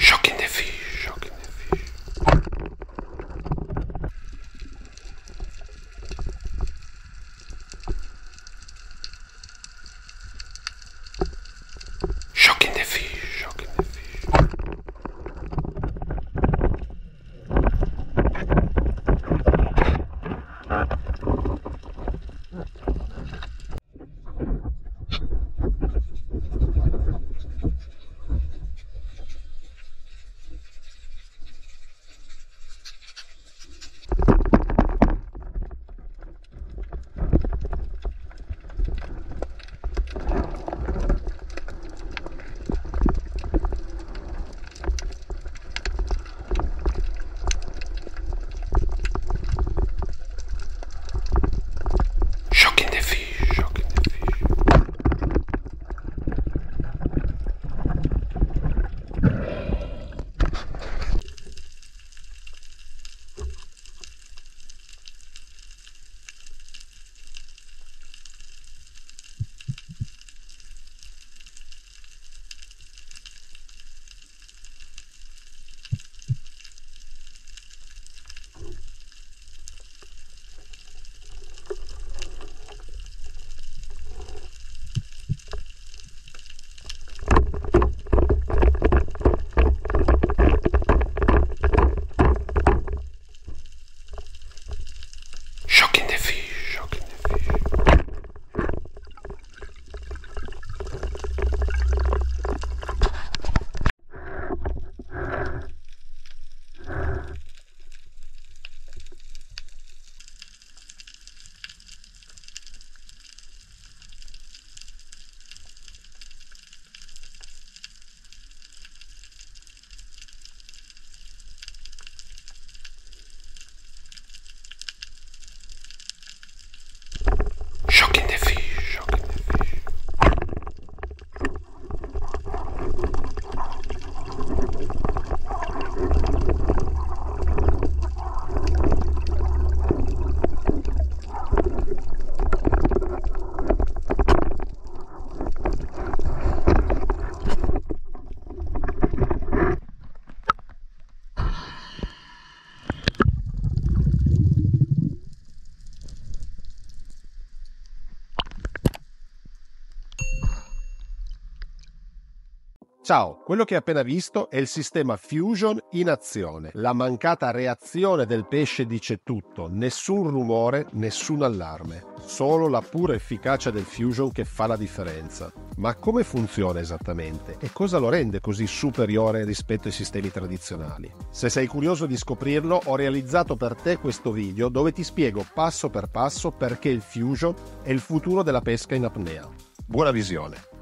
Shocking the fish, shocking the fish. Shocking the fish, shocking the fish. Shocking the fish, shocking the fish. Shocking the fish, shocking the fish. Shocking the fish, shocking the fish. Ciao, quello che hai appena visto è il sistema Fusion in azione. La mancata reazione del pesce dice tutto, nessun rumore, nessun allarme. Solo la pura efficacia del Fusion che fa la differenza. Ma come funziona esattamente e cosa lo rende così superiore rispetto ai sistemi tradizionali? Se sei curioso di scoprirlo, ho realizzato per te questo video dove ti spiego passo per passo perché il Fusion è il futuro della pesca in apnea. Buona visione!